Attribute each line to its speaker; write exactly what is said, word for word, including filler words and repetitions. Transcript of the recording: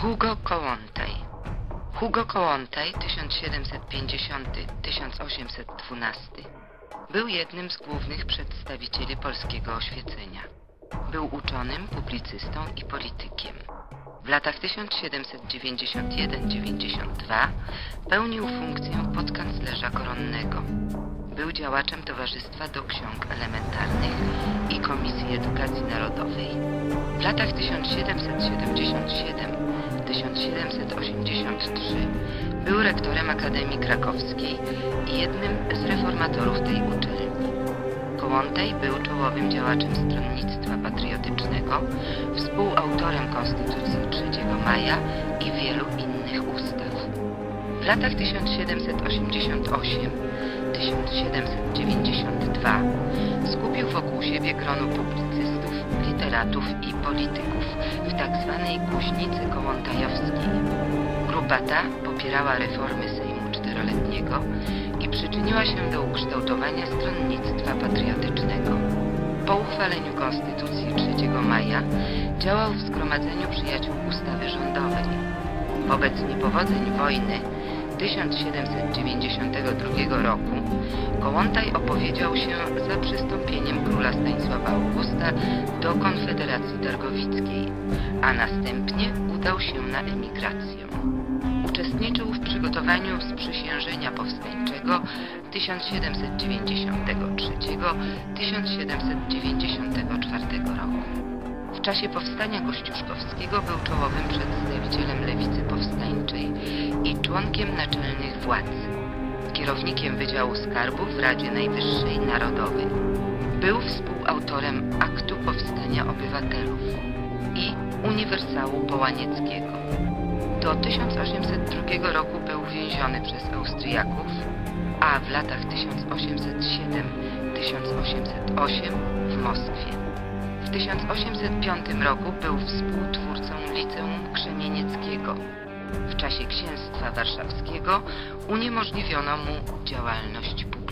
Speaker 1: Hugo Kołłątaj. Hugo Kołłątaj tysiąc siedemset pięćdziesiąty do tysiąc osiemset dwunasty był jednym z głównych przedstawicieli polskiego oświecenia. Był uczonym, publicystą i politykiem. W latach tysiąc siedemset dziewięćdziesiąt jeden do dziewięćdziesiąt dwa pełnił funkcję podkanclerza koronnego. Był działaczem Towarzystwa do Ksiąg Elementarnych i Komisji Edukacji Narodowej. W latach tysiąc siedemset siedemdziesiąt siedem do tysiąc siedemset osiemdziesiąt trzy był rektorem Akademii Krakowskiej i jednym z reformatorów tej uczelni. Kołłątaj był czołowym działaczem stronnictwa patriotycznego, współautorem Konstytucji trzeciego maja i wielu innych ustaw. W latach tysiąc siedemset osiemdziesiąt osiem do tysiąc siedemset dziewięćdziesiąt dwa skupił wokół siebie grono publicystów, literatów i polityków w tzw. Kuźnicy Kołłątajowskiej. Grupa ta popierała reformy Sejmu Czteroletniego i przyczyniła się do ukształtowania stronnictwa patriotycznego. Po uchwaleniu Konstytucji trzeciego maja działał w Zgromadzeniu Przyjaciół Ustawy Rządowej. Wobec niepowodzeń wojny tysiąc siedemset dziewięćdziesiątego drugiego roku Kołłątaj opowiedział się za przystąpieniem króla Stanisława Augusta do Konfederacji Targowickiej, a następnie udał się na emigrację. Uczestniczył w przygotowaniu sprzysiężenia powstańczego tysiąc siedemset dziewięćdziesiątego trzeciego do tysiąc siedemset dziewięćdziesiątego czwartego roku. W czasie powstania kościuszkowskiego był czołowym przedstawicielem lewicy powstańczej i członkiem naczelnych władz. Kierownikiem Wydziału Skarbu w Radzie Najwyższej Narodowej. Był współautorem Aktu Powstania Obywatelów i Uniwersału Połanieckiego. Do tysiąc osiemset drugiego roku był więziony przez Austriaków, a w latach tysiąc osiemset siódmym do tysiąc osiemset ósmego w Moskwie. W tysiąc osiemset piątym roku był współtwórcą Liceum Krzemienieckiego. W czasie księstwa warszawskiego uniemożliwiono mu działalność publiczną.